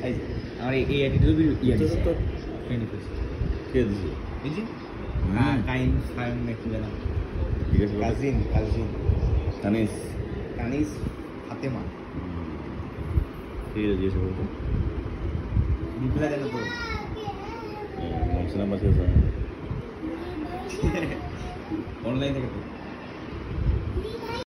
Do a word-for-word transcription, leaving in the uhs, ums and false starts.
এই যে আমার এই অ্যাটিটিউড ইয়া দিছে তো ফ্রেন্ড রিকোয়েস্ট কে দিছে এই যে হ্যাঁ কাইন ফাইম নাকি জানা ঠিক আছে কাজিন কাজিন কানিস কানিস ফাতেমা ঠিক আছে জিজ্ঞেস করবো বিপ্লা দেন তো নাম্বার শেষ অনলাইন থেকে তো